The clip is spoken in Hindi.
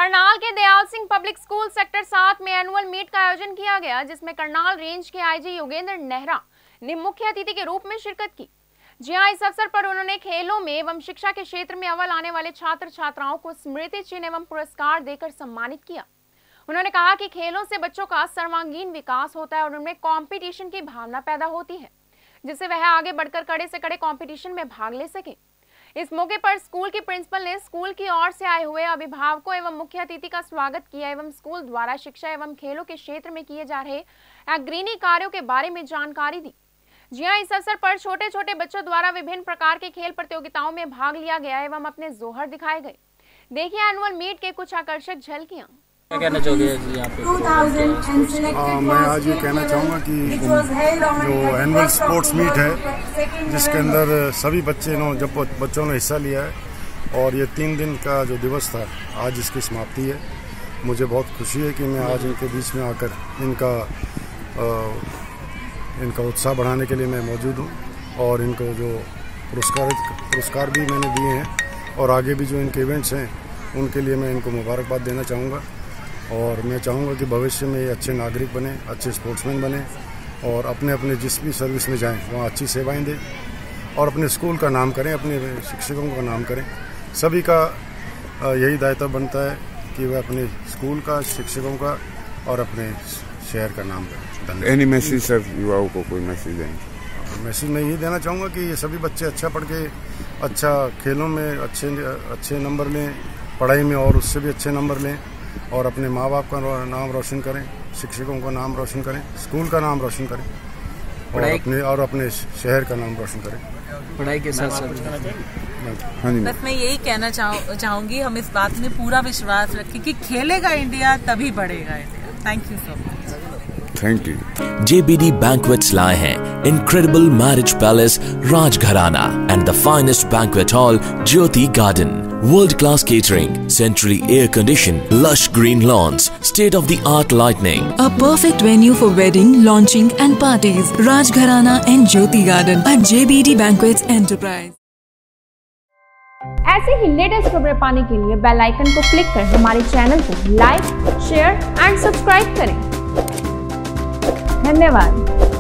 करनाल के Dayal Singh public school sector 7 में एनुअल मीट का आयोजन किया गया, जिसमें करनाल रेंज के आईजी योगेंद्र नेहरा ने मुख्य अतिथि के रूप में शिरकत की। जी हां, इस अवसर पर उन्होंने खेलों में एवं शिक्षा के क्षेत्र में अव्वल आने वाले छात्र छात्राओं को स्मृति चिन्ह एवं पुरस्कार देकर सम्मानित किया। उन्होंने कहा कि खेलों से बच्चों का सर्वांगीण विकास होता है और उनमें कंपटीशन की भावना पैदा होती है, जिससे वह आगे बढ़कर कड़े से कड़े कंपटीशन में भाग ले सके। इस मौके पर स्कूल की प्रिंसिपल ने स्कूल की ओर से आए हुए अभिभावकों एवं मुख्य अतिथि का स्वागत किया एवं स्कूल द्वारा शिक्षा एवं खेलों के क्षेत्र में किए जा रहे अग्रणी कार्यों के बारे में जानकारी दी। जी हां, इस अवसर पर छोटे छोटे बच्चों द्वारा विभिन्न प्रकार के खेल प्रतियोगिताओं में भाग लिया गया एवं अपने जोहर दिखाए गए। देखिए एनुअल मीट के कुछ आकर्षक झलकियां। क्या कहना चाहोगे यहाँ पे? मैं आज ये कहना चाहूँगा कि जो एनुअल स्पोर्ट्स मीट है, जिसके अंदर सभी बच्चों ने हिस्सा लिया है और ये 3 दिन का जो दिवस था, आज इसकी समाप्ति है। मुझे बहुत खुशी है कि मैं आज इनके बीच में आकर इनका उत्साह बढ़ाने के लिए मैं मौजूद हूँ और इनको जो पुरस्कार भी मैंने दिए हैं और आगे भी जो इनके इवेंट्स हैं उनके लिए मैं इनको मुबारकबाद देना चाहूँगा। और मैं चाहूँगा कि भविष्य में ये अच्छे नागरिक बने, अच्छे स्पोर्ट्समैन बने और अपने अपने जिस भी सर्विस में जाएं वहाँ अच्छी सेवाएं दें और अपने स्कूल का नाम करें, अपने शिक्षकों का नाम करें। सभी का यही दायित्व बनता है कि वह अपने स्कूल का, शिक्षकों का और अपने शहर का नाम करें। एनी मैसेज सर, युवाओं को कोई मैसेज देंगे? मैसेज मैं यही देना चाहूँगा कि ये सभी बच्चे अच्छा पढ़ के, अच्छा खेलों में अच्छे नंबर लें, पढ़ाई में और उससे भी अच्छे नंबर लें और अपने माँ बाप का नाम रोशन करें, शिक्षकों का नाम रोशन करें, स्कूल का नाम रोशन करें और अपने शहर का नाम रोशन करें। पढ़ाई के साथ साथ बस मैं यही कहना चाहूँगी, हम इस बात में पूरा विश्वास रखें कि खेलेगा इंडिया तभी बढ़ेगा India. Thank you so much. Thank you. JBD Banquets लाए हैं Incredible Marriage Palace Rajgharana and the finest banquet hall Jyoti Garden. World-class catering, centrally air-conditioned, lush green lawns, state-of-the-art lighting. A perfect venue for wedding, launching and parties. Rajgharana and Jyoti Garden at JBD Banquets Enterprise. ऐसे ही लेटेस्ट खबरें पाने के लिए बेल आइकन को क्लिक कर हमारे चैनल को लाइक, शेयर एंड सब्सक्राइब करें। धन्यवाद।